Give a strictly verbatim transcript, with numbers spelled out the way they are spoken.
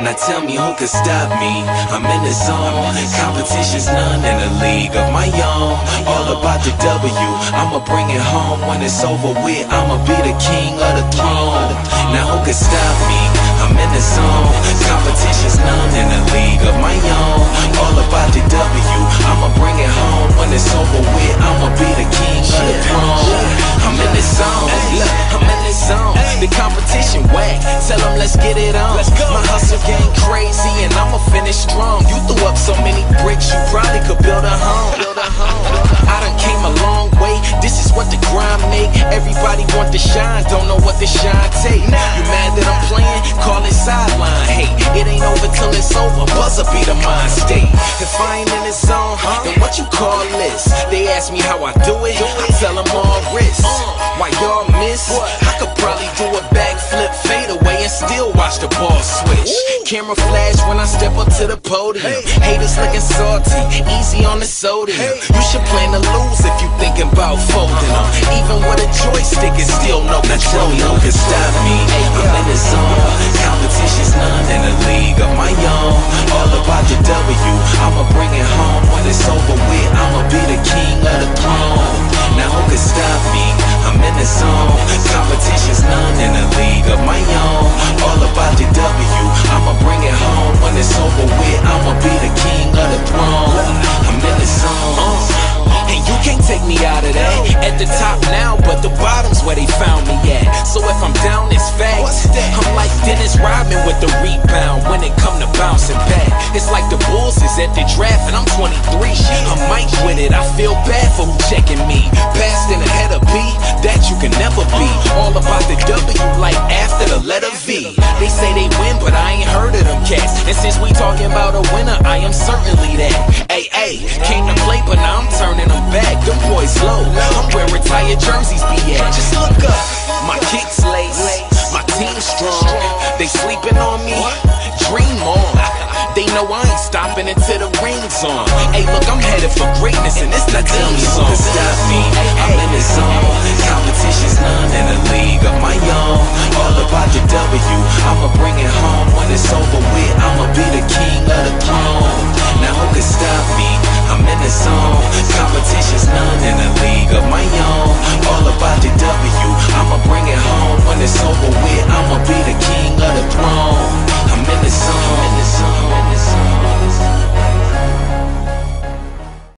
Now tell me who could stop me. I'm in the zone. Competition's none in a league of my own. All about the W, I'ma bring it home. When it's over with, I'ma be the king of the throne. Now who could stop me? I'm in the zone. Competition's none in a league of my own. All about the W, I'ma bring it home. When it's over with, I'ma be the king of the throne. I'm in the zone. Look, I'm in the zone. The competition whack. Tell them let's get it on. My hustle game crazy and I'ma finish strong. You threw up so many bricks, you probably could build a home. Build a home. I done came a long way. This is what the grind make. Everybody want to shine, don't know what the shine take. You mad that I'm playing? Call it sideline. Hey, it ain't over till it's over. Buzzer be the mind state. If I ain't in the zone, then what you call this? They ask me how I do it. I tell them all wrist. Why y'all miss? I could probably do a backflip, fade away, and still watch the ball switch. Camera flash when I step up to the podium. Haters looking salty, easy on the sodium. You should plan to lose if you thinking about folding them. Even with a joystick, it's still no control. No can stop me. I'm in the zone. Competition's none in a league of my own. All about the W, I'ma bring it home. When it's over with, I'ma be the king of the throne. Now who can stop me? I'm in the zone. Competition's none in a league of my own. All about the W, I'ma bring it home. When it's over with, I'ma be the king of the throne. I'm in the zone. And you can't take me out of that. At the top now, but the bottom's where they found me at. So if I'm down, it's facts. I'm like Dennis Rodman with the rebound when it come to bouncing back. It's like the Bulls is at the draft and I'm twenty-three. I'm Mike with it, I feel bad for who checking me. Passed in ahead of B, that you can never be. All about the W like after the letter V. They say they win, but I ain't heard of them cats. And since we talking about a winner, I am certainly that. Ay, ay, came to play, but now I'm turning them back. Them boys low, I'm where retired jerseys be at. Just look up, my kicks lace, my team strong. They sleeping on me, dream on. They know I ain't stopping until the ring's on. Hey, look, I'm headed for greatness, and it's the team song. Stop me, I'm in the zone. Competition's none in a league of my own. All about the W, I'ma bring it home. When it's over with, I'ma be the king of the throne. Now who can stop